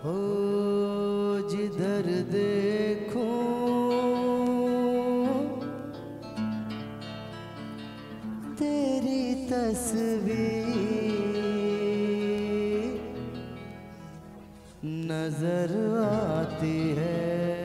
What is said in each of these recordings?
हो जिधर देखूं तेरी तस्वीर नजर आती है।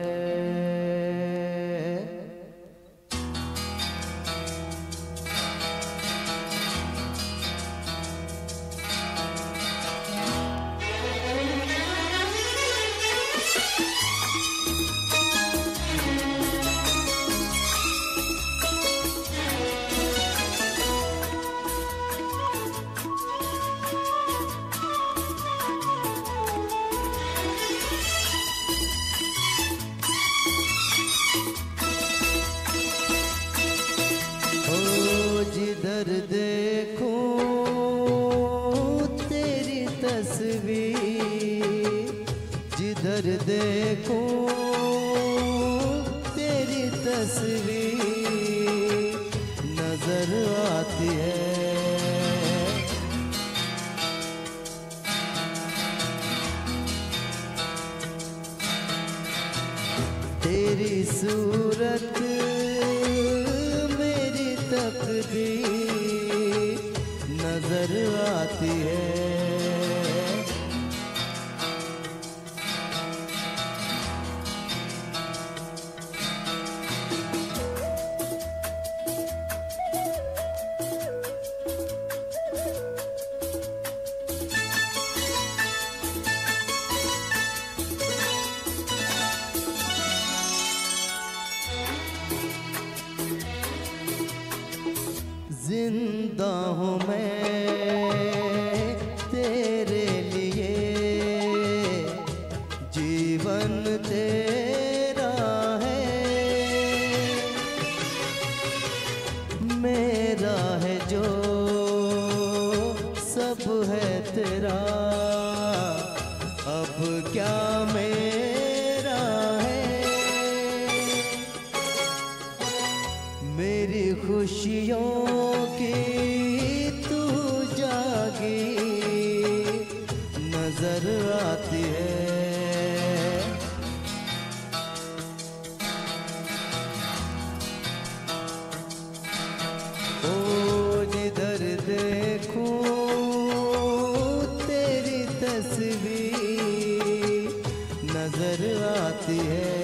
जिधर देखूं तेरी तस्वीर, जिधर देखूं तेरी तस्वीर नजर आती है। तेरी सूरत मेरी तकदीर नजर आती है। जिंदा हूँ मैं तेरे लिए, जीवन तेरा है, मेरा है जो सब है तेरा, अब क्या मेरा है। मेरी खुशियों की तू जागी नजर आती है। ओ जिधर देखूं तेरी तस्वीर नजर आती है।